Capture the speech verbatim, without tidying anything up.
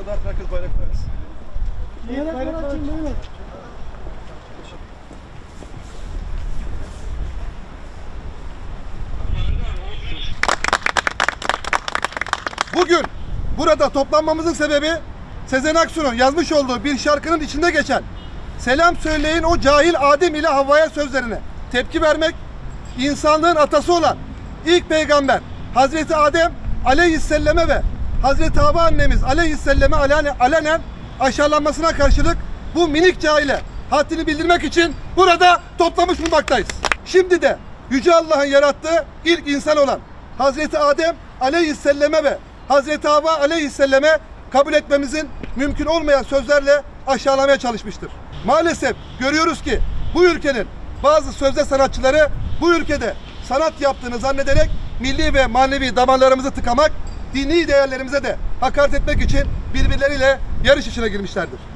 Bayrakları dağıt, herkes bayrakları versin. Bayrakları açın beyler. Bugün burada toplanmamızın sebebi Sezen Aksu'nun yazmış olduğu bir şarkının içinde geçen "Selam söyleyin o cahil Adem ile Havva'ya" sözlerine tepki vermek, insanlığın atası olan ilk peygamber Hazreti Adem aleyhisselame ve Hazreti Havva annemiz aleyhisselame alenen aşağılanmasına karşılık bu minik cahile haddini bildirmek için burada toplamış bulunmaktayız. Şimdi de Yüce Allah'ın yarattığı ilk insan olan Hazreti Adem aleyhisselame ve Hazreti Havva aleyhisselame kabul etmemizin mümkün olmayan sözlerle aşağılamaya çalışmıştır. Maalesef görüyoruz ki bu ülkenin bazı sözde sanatçıları bu ülkede sanat yaptığını zannederek milli ve manevi damarlarımızı tıkamak, dini değerlerimize de hakaret etmek için birbirleriyle yarış içine girmişlerdir.